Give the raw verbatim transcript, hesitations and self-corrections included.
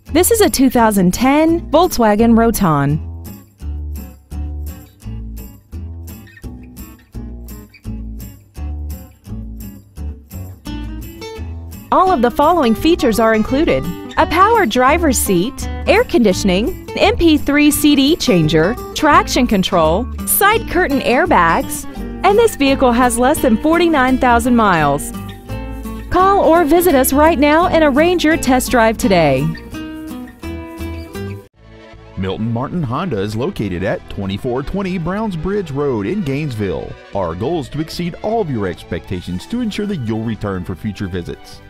This is a two thousand ten Volkswagen Routan. All of the following features are included: a power driver's seat, air conditioning, M P three C D changer, traction control, side curtain airbags, and this vehicle has less than forty-nine thousand miles. Call or visit us right now and arrange your test drive today. Milton Martin Honda is located at twenty-four twenty Browns Bridge Road in Gainesville. Our goal is to exceed all of your expectations to ensure that you'll return for future visits.